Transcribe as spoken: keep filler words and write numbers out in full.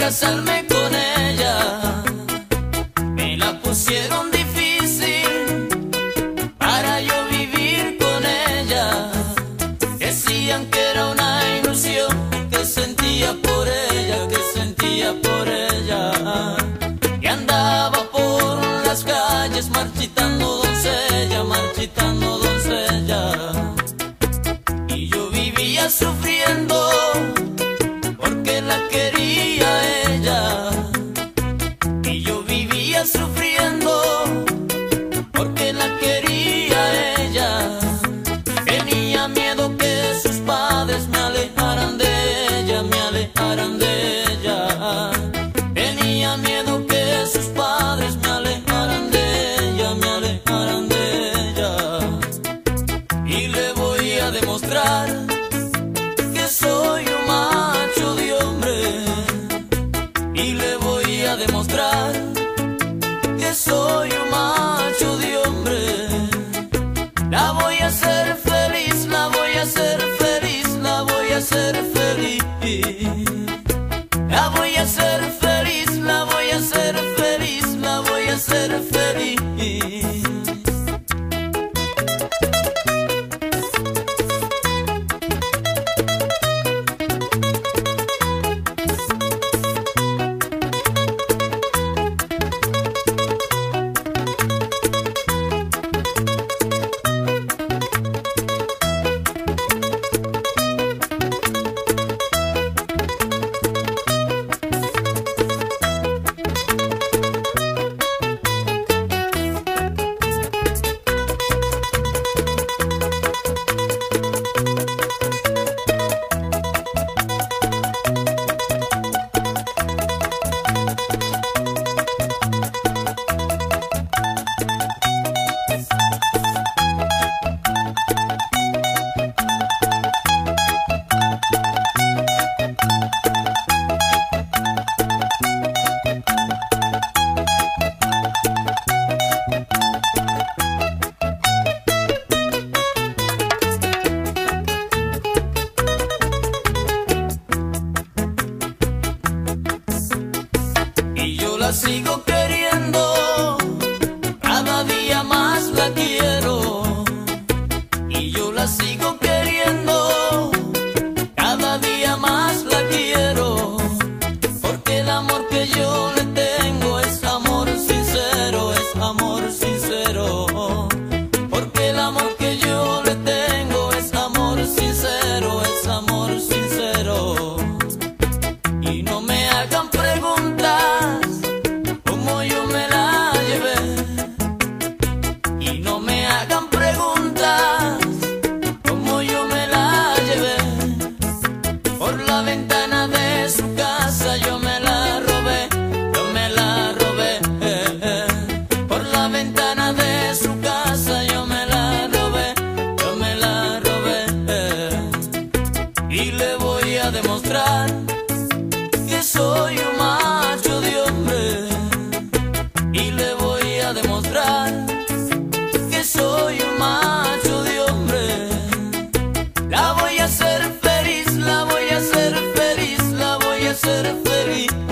casarme con ella. Me la pusieron difícil para yo vivir con ella. Decían que era una ilusión, que sentía por ella, que sentía por ella. Y andaba por las calles marchitando doncella, marchitando doncella. Y yo vivía sufriendo porque la quería ella. Y yo vivía sufriendo porque la quería ella. Tenía miedo que sus padres me alejaran de ella, me alejaran de ella. Tenía miedo que sus padres me alejaran de ella, me alejaran de ella. Y le voy a demostrar que soy un macho de hombre. Y le voy a demostrar que soy un macho de hombre. La voy a hacer feliz, la voy a hacer feliz, la voy a hacer feliz. La voy a hacer feliz, la voy a hacer feliz, la voy a hacer feliz. La sigo queriendo, cada día más la quiero. Y yo la sigo queriendo, cada día más la quiero. Porque el amor que yo le tengo es amor sincero, es amor sincero. Porque el amor que yo le tengo es amor sincero, es amor sincero. Y no me hagan preguntas cómo yo me la llevé. Y no me hagan preguntas cómo yo me la llevé. Por la ventana de su casa yo me la robé, yo me la robé. Por la ventana de su casa yo me la robé, yo me la robé. Y le voy a demostrar que soy un macho de hombre. Y le voy a demostrar que soy un macho de hombre. La voy a hacer feliz, la voy a hacer feliz, la voy a hacer feliz.